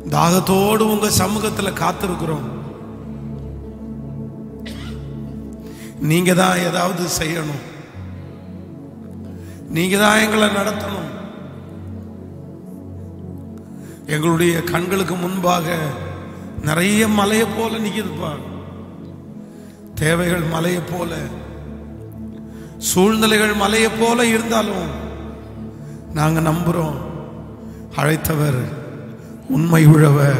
தாகத்தோடு உங்க சமூகத்துல காத்திருக்கிறோம். நீங்க தான் ஏதாவது செய்யணும், நீங்க தான் எங்களை நடத்தணும். எங்களுடைய கண்களுக்கு முன்பாக நிறைய மலையை போல நிக்குதுப்பா. தேவைகள் மலையை போல, சூழ்நிலைகள் மலையை போல இருந்தாலும் நாங்க நம்புறோம், அழைத்தவர் உண்மை உழவர்,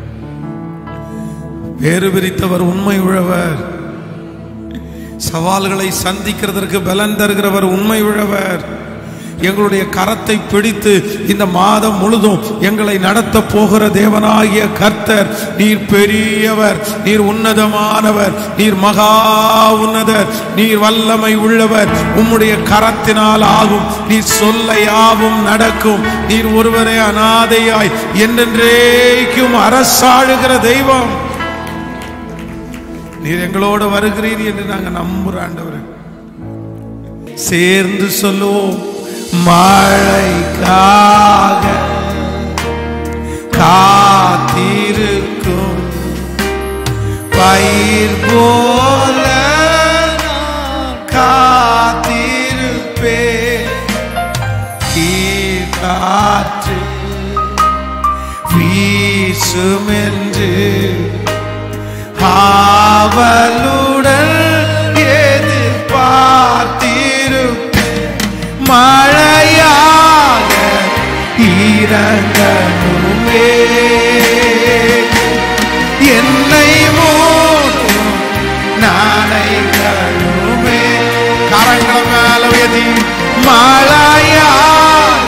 வேறு விரித்தவர் உண்மை உழவர், சவால்களை சந்திக்கிறதற்கு பலன் தருகிறவர் உண்மை உழவர். எங்களுடைய கரத்தை பிடித்து இந்த மாதம் முழுதும் எங்களை நடத்த போகிற தேவனாகிய கர்த்தர், நீர் பெரியவர், நீர் உன்னதமானவர், நீர் மகா உன்னதர், நீர் வல்லமை உள்ளவர். உம்முடைய கரத்தினால் ஆகும், நீர் சொல்ல யாவும் நடக்கும். நீர் ஒருவரே அநாதையாய் என்றென்றைக்கும் அரசாளுகிற தெய்வம். நீர் எங்களோடு வருகிறீர் என்று நாங்கள் நம்புறோம் ஆண்டவரே. சேர்ந்து சொல்லுவோம், மழைக்காக காத்திருக்கும் பயிர் போல காத்திருப்பே, காற்று வீசும் என்று ஆவலுடன் எதிர்பார்த்திருப்பேன். மழையாக இறங்கணுமே, என்னை மூடும் நாளைகளுமே. கரங்கள் மேல உயர்த்தி, மழையாக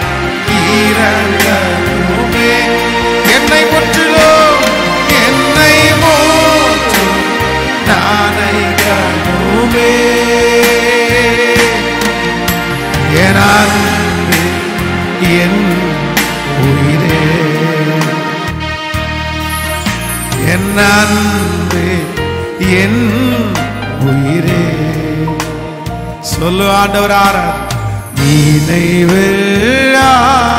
இறங்கணுமே, என்னை முற்றிலும், என்னை மூடும் நாளைகளுமே. என் அன்பே, என் உயிரே, என் அன்பே, என் உயிரே. சொல்லு ஆண்டவர், ஆரார் நினைவில்லா.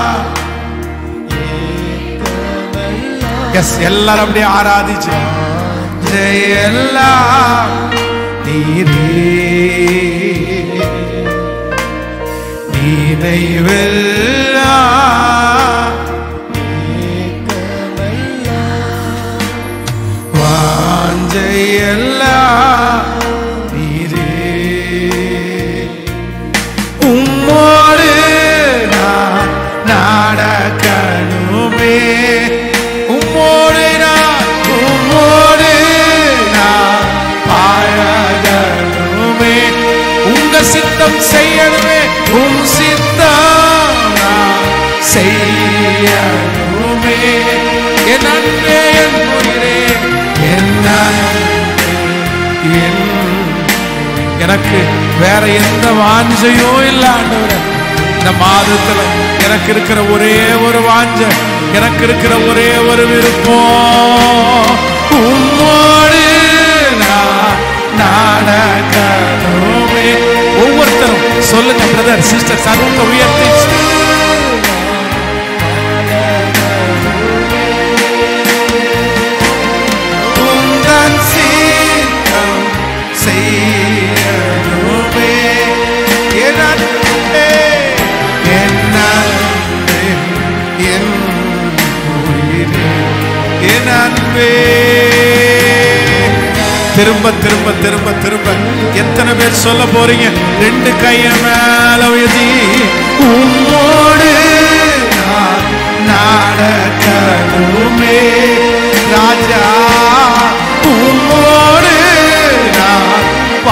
எஸ், எல்லாரும் அப்படியே ஆராதிச்சு, எல்லாம் நீரே, நினைவில்லா வாஞ்சையெல்லாம் நீரே. உம்மோடு நான் நடக்கணுமே, உம்மோடு நான் பழகணுமே, உங்க சித்தம் செய்யணுமே, உம் சித்தம் செய்யணுமே. என் அன்பே, என் உயிரே, என் அன்பே, என். எனக்கு வேற எந்த வாஞ்சையும் இல்லை ஆண்டவரே. இந்த மாதத்துல எனக்கு இருக்கிற ஒரே ஒரு வாஞ்சை, எனக்கு இருக்கிற ஒரே ஒரு விருப்பம், உம்மோடு நான் நடக்கணுமே. ஒவ்வொருத்தரும் சொல்லுங்க பிரதர் சிஸ்டர், சர்வத்தை உயர்த்தி உந்தன் சீக்கிரம் செய்யணுமே. என் அன்பே, என் அன்பே, என் உயிரே, என் அன்பே. திரும்ப திரும்ப திரும்ப திரும்ப எத்தனை பேர் சொல்ல போறீங்க? ரெண்டு கைய மேல உயர்த்தி, உம்மோடு நான் நடக்கணுமே ராஜா, உம்மோடு நான்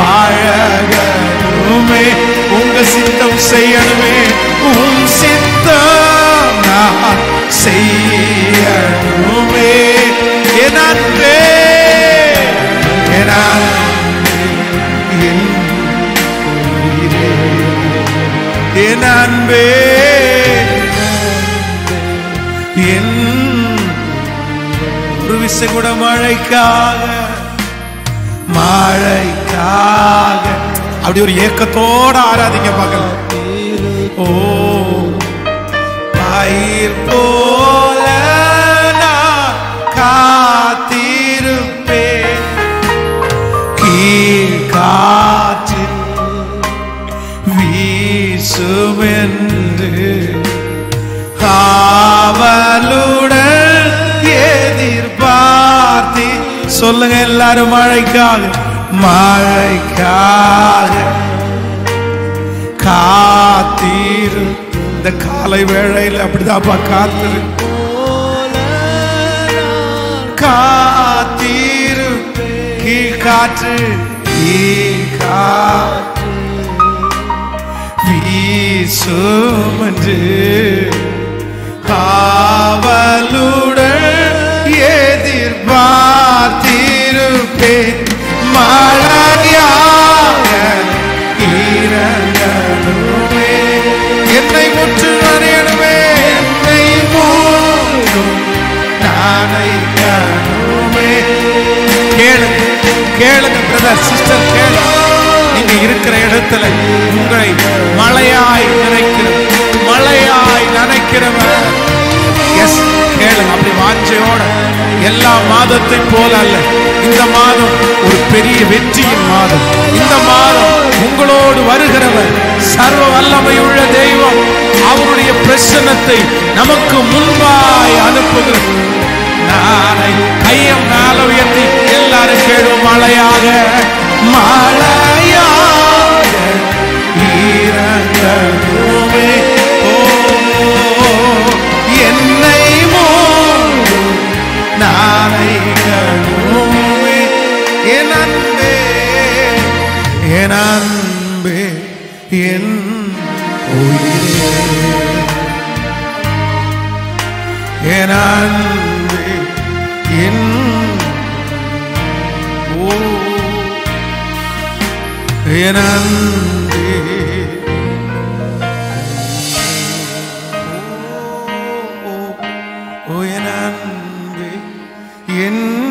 பழகணுமே, உங்க சித்தம் செய்யணுமே, உம் சித்தம் நான் செய்யணுமே. என் அன்பே, என் அன்பே, என் உயிரே, என் அன்பே, என். ஒரு விஷயம் கூட மழைக்காக, மழைக்காக அப்படி ஒரு ஏக்கத்தோட ஆராதிங்க பார்க்கலாம். ஓ, பயிர் போல சொல்லுங்க எல்லாரும், மழைக்காக, மழைக்காக காத்தீரு. இந்த காலை வேளையில் அப்படிதான்ப்பா காத்திரு, காத்தீரு. கீழ்காற்று வீசும் என்று காவலுடன் எதிர்பார்த்திருப்பேன். மழையாக இறங்கணுமே, என்னை முற்று அறியணுமே, என்னை மூடும் நனைக்கணுமே. கேளுங்க கேளுங்க பிரதர் சிஸ்டர், கேளுங்க. நீங்க இருக்கிற இடத்துல உங்களை மழையாய் நினைக்கிறவர் எஸ் கேளுங்க. அப்படி வாஞ்சையோட, எல்லா மாதத்தை போல அல்ல, இந்த மாதம் ஒரு பெரிய வெற்றியின் மாதம். இந்த மாதம் உங்களோடு வருகிறவர் சர்வ வல்லமையுள்ள தெய்வம். அவருடைய பிரசன்னத்தை நமக்கு முன்பாய் அனுப்புகிறது. நாளை கையம் மேல உயர்த்தி எல்லாரும் கேளும், மழையாக மழையாக இறங்கணுமே. ஓ என்னை மூடும் நனைக்கணுமே. என் அன்பே என் அன்பே என் உயிரே, என் அன்பே என் என் அன்பே, என் அன்பே என்